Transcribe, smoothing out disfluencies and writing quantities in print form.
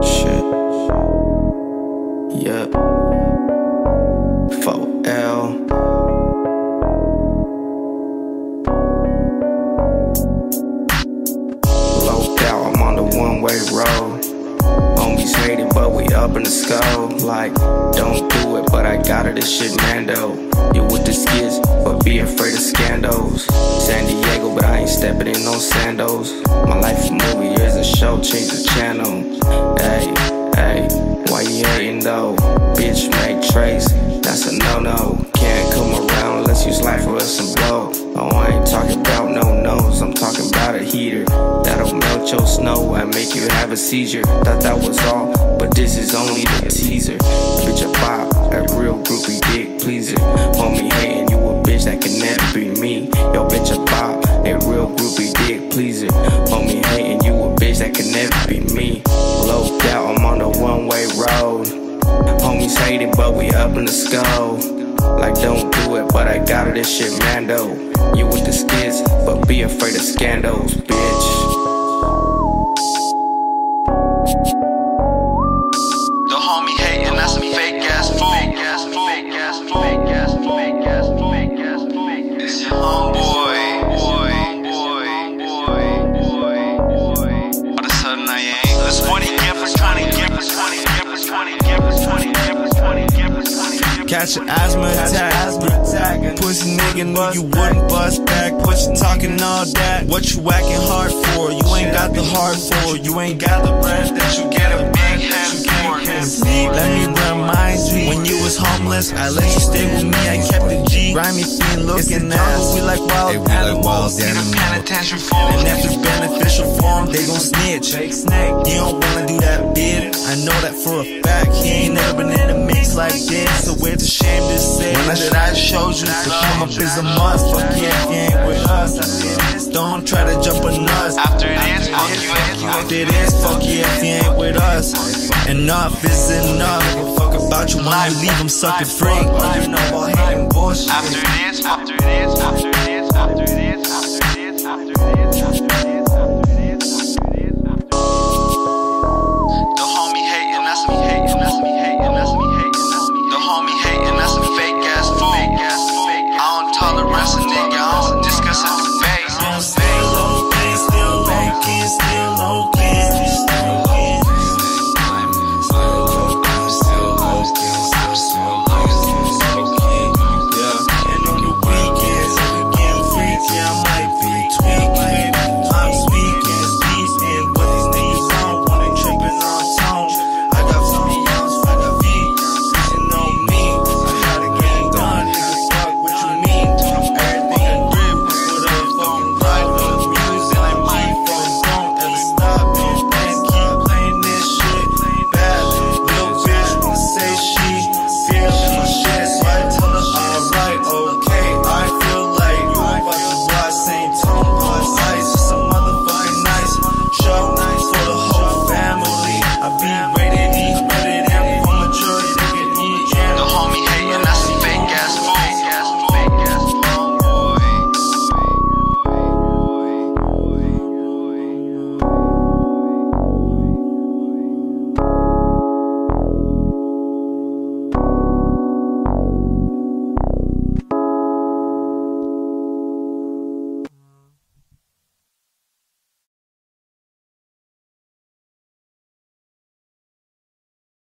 Shit. Yup. Feat.Foe. Low out, I'm on the one-way road. Homies hate it, but we up in the scope. Like, don't do it, but I got it, this shit Mando. You with the skits, but be afraid of scandals. San Diego, but I ain't stepping in no sandals. My life a movie, here's a show, change the channel. Hey, hey, why you hating though? Bitch make trace, that's a no-no. Can't come around unless you slide for us and blow. Oh, I ain't talking about no-nos, I'm talking about a heater that'll melt your snow and make you have a seizure. Thought that was all, but this is only the teaser. Bitch a bop, a real groupie dick pleaser. Homie hating, you a bitch that can never be me. Yo, bitch a bop, a real groupie dick pleaser. Homie hating, you a bitch that can never be me. Low out, I'm on the one-way road. Homies hating, but we up in the scope. Like, don't do it, but I got it, this shit Mando. You with the skits, but be afraid of scandals, bitch. The homie hating, that's a fake ass fool. It's your homeboy. All of a sudden I ain't. This 20 gippers, 20 gippers, 20 gippers, 20 gippers, 20 gippers, 20 gippers, 20 gippers. Catch an asthma attack. Pussy nigga knew you wouldn't bust back. What you talking all that? What you whacking hard for? You ain't got the heart for. You ain't got the breath that you get a big head for. Let me remind you, when you was homeless, I let you stay with me, I kept it G. Grimy fiend looking ass, we like wild animals. See the penitentiary form. And if it's beneficial for him, they gon' snitch. You don't wanna do that, bitch. I know that for a fact. He ain't never been in a mix like this, so it's a shame to say that I showed you. The come up is a must. Fuck yeah, if you ain't with us. Don't try to jump on us. After it is, fuck you. After it is, fuck yeah, if you ain't with us. Enough is enough. Fuck about you when I leave them sucking free. You know about hating bullshit. After it is, after it is, after it is, after it is.